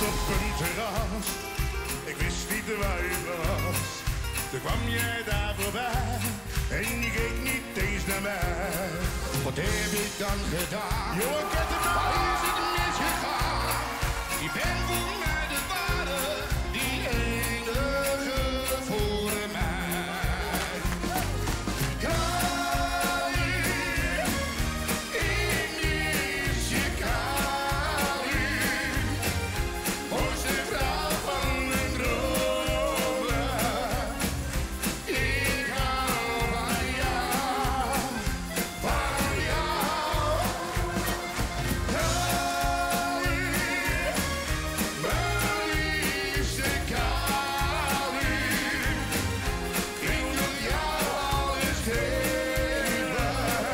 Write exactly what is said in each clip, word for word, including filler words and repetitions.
op een terras. Ik wist niet waar je was. Toen kwam jij daar voorbij en je keek niet eens naar mij. Wat heb ik dan gedaan? Joh, ik heb het waar is het misgegaan? Je bent voor mij de ware, die enige voor mij. Kali, ik mis je Kali. Mooiste vrouw van mijn dromen. Ik hou van jou, van jou. Kali, mijn liefste Kali. Ik wil jou alles geven.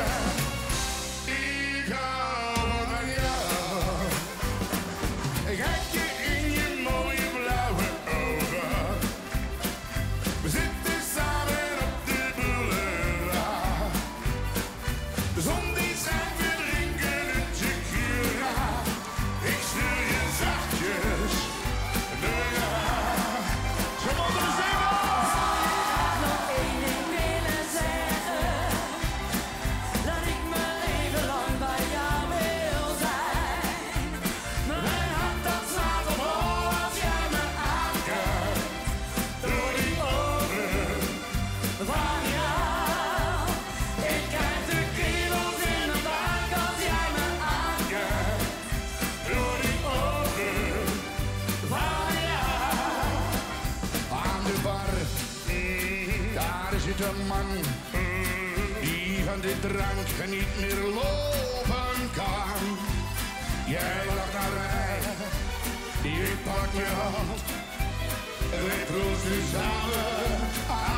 Ik hou van jou. Kijk je in je mooie blauwe ogen. We zitten samen op de boulevard. De zon die schijnt, we drinken een tequila. Ik stuur je zachtjes door je haar. Zo mogen we zingen! Nog één ding willen zeggen, dat ik maar even lang bij jou wil zijn. Mijn hart dat slaat op hol als jij me aankijkt. Door die ogen. Van jou, ik krijg de kriebels in mijn buik als jij me aankijkt. Door die ogen. Van jou. Aan de bar, mm, daar zit een man, mm, die van dit drankje niet meer lopen kan. Jij lacht naar mij, ik pak je hand, wij troosten samen